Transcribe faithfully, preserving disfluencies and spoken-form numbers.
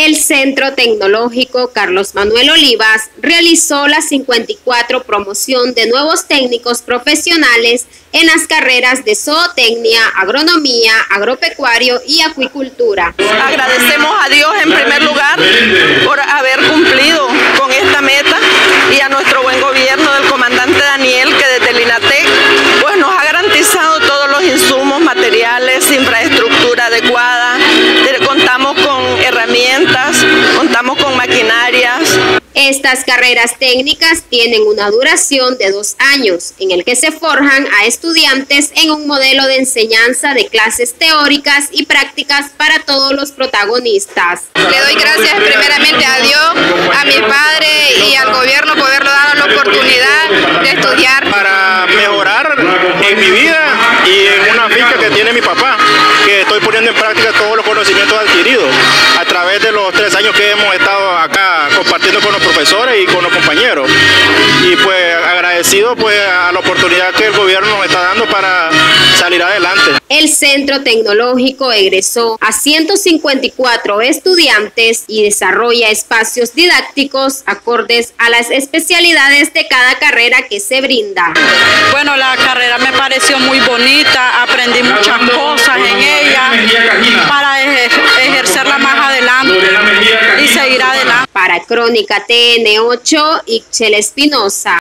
El Centro Tecnológico Carlos Manuel Olivas realizó la cincuenta y cuatro promoción de nuevos técnicos profesionales en las carreras de zootecnia, agronomía, agropecuario y acuicultura. Agradecemos a Dios en primer lugar por haber cumplido con esta meta y a nuestro buen gobierno del comandante Daniel, que desde el INATEC pues nos ha garantizado todos los insumos, materiales, infraestructura adecuada, contamos con herramientas, contamos con maquinarias. Estas carreras técnicas tienen una duración de dos años, en el que se forjan a estudiantes en un modelo de enseñanza de clases teóricas y prácticas para todos los protagonistas. Le doy gracias primeramente a Dios, a mi padre y al gobierno por habernos dado la oportunidad de estudiar. Para mejorar en mi vida y en una finca que tiene mi papá, que estoy poniendo en práctica todos los conocimientos adquiridos a través de los tres años que hemos estado acá compartiendo con los profesores y con los compañeros, y pues agradecido pues a la oportunidad que el gobierno nos está dando para salir adelante. El Centro Tecnológico egresó a ciento cincuenta y cuatro estudiantes y desarrolla espacios didácticos acordes a las especialidades de cada carrera que se brinda. Bueno, la carrera me pareció muy bonita, aprendí muchas cosas en ella para ejercerla más adelante y seguir adelante. Para Crónica T N ocho, Ixchel Espinosa.